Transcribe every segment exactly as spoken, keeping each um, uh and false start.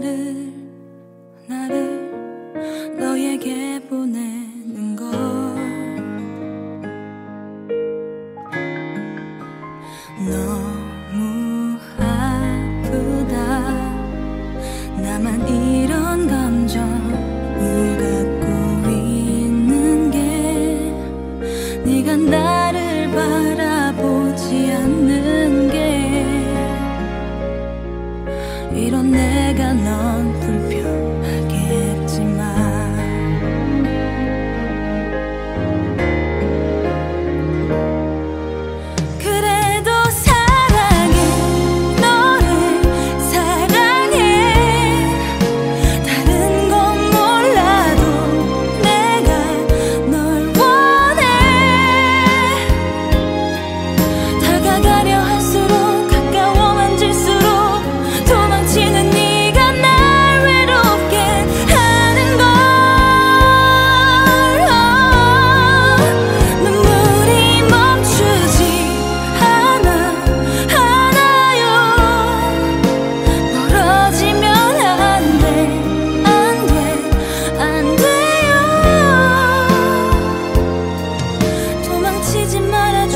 나를 나를 너에게 보내는 걸 너무 아프다 나만 이런 감정을 갖고 있는 게 네가 나를 바라보지 않는 게 이런 내가 넌 불편하겠지만 그래도 사랑해 너를 사랑해 다른 건 몰라도 내가 널 원해 다가가려 할수록 가까워만 질수록 도망치는 네가 날 외롭게 하는 걸 눈물이 멈추지 않아 않아요 멀어지면 안 돼 안 돼 안 돼요 도망치지 말아줘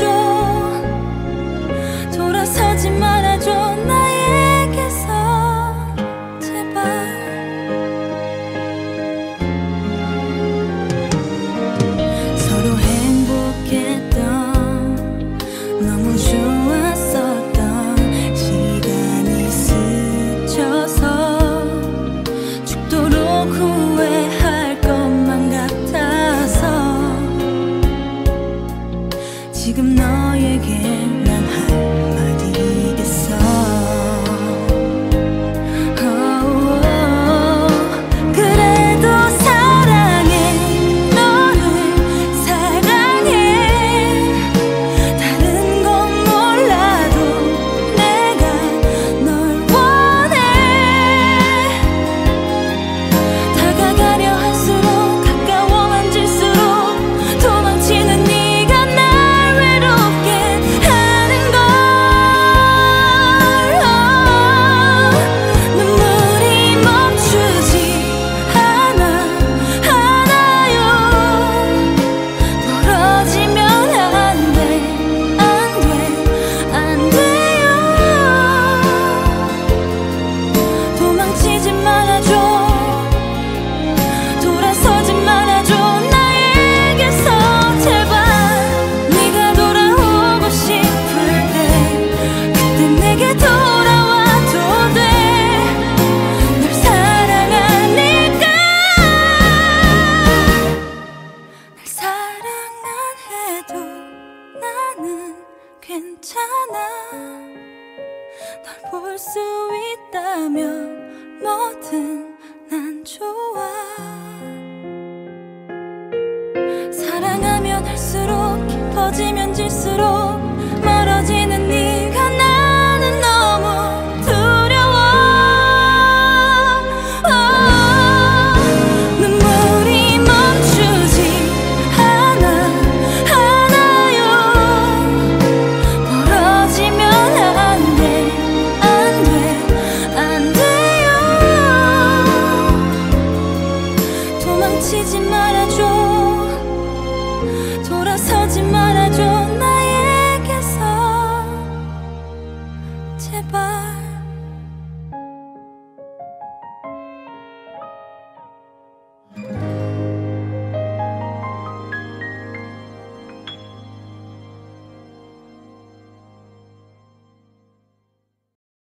돌아서지 말아줘 나에게서 제발 서로 행복했던 너무 좋았었던 시간이 스쳐서 죽도록 후회할 것만 같아서 지금 너에게 난 할 말이 있어 그래도 사랑해 너를 사랑해 다른 건 몰라도 내가 널 원해 다가가려 할수록 가까워만 질수록 도망치는 네가 날 외롭게 하는 걸 눈물이 멈추지 않아 않아요 멀어지면 안 돼 안 돼 안 돼요 도망치지 말아줘 돌아서지 말아줘 나에게서 제발 네가 돌아오고 싶을 때 그때 내게 돌아와도 돼 널 사랑하니까 날 사랑 안 해도 나는 괜찮아 널 볼 수 있다면